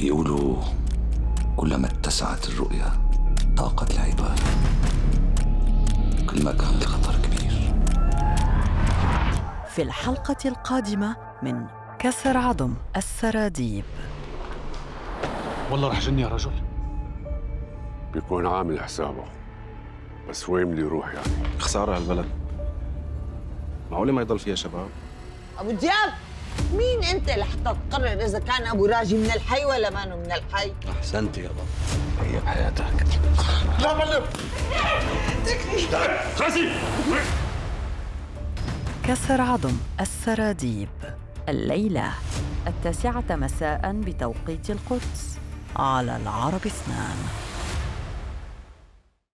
بيقولوا كلما اتسعت الرؤية ضاقت العبارة، كل ما كان الخطر كبير. في الحلقة القادمة من كسر عظم السراديب. والله رح جني يا رجل. بيكون عامل حسابه، بس وين بده يروح يعني؟ خسارة هالبلد، معقولة ما يضل فيها شباب؟ أبو دياب، مين أنت لحتى تقرر إذا كان أبو راجي من الحي ولا مانو من الحي؟ أحسنت يا بابا، هي بحياتك. لا معلم، خاسي. كسر عظم السراديب الليلة 9 مساء بتوقيت القدس على العرب 2.